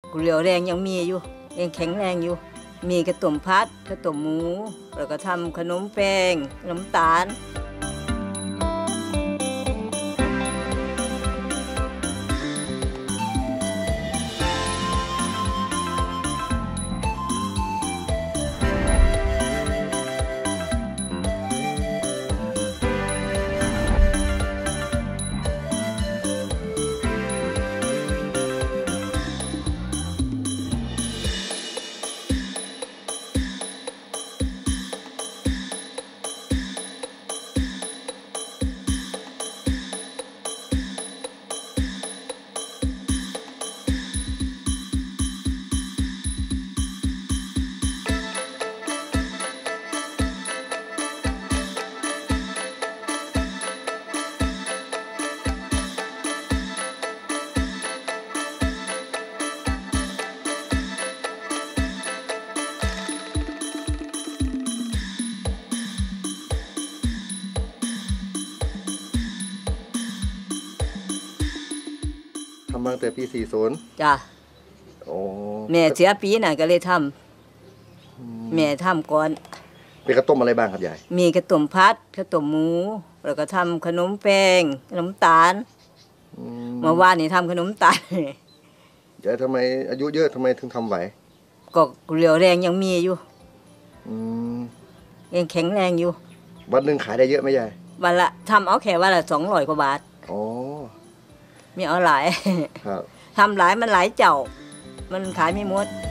เรี่ยวแรงยังมีอยู่ยังแข็งแรงอยู่มีกระตุ่มพัดกระตุ่มหมูแล้วก็ทำขนมแป้งขนมตาลทำมาตั้งแต่ปี40 จ้ะโอ้แม่เสียปีน่ะก็เลยทำแม่ทำก่อนเป็นข้าวต้มอะไรบ้างครับยายมีกระตุ่มพัดกระตุ่มหมูแล้วก็ทำขนมแป้งขนมตาลเมื่อวานนี่ทำขนมตาลยายทำไมอายุเยอะทำไมถึงทำไหวก็เรี่ยวแรงยังมีอยู่ยังแข็งแรงอยู่วันหนึ่งขายได้เยอะไหมยายวันละทำเอาแค่วันละ200 กว่าบาทอ๋อไม่เอาหลายครับทำหลายมันหลายเจ้ามันขายไม่หมด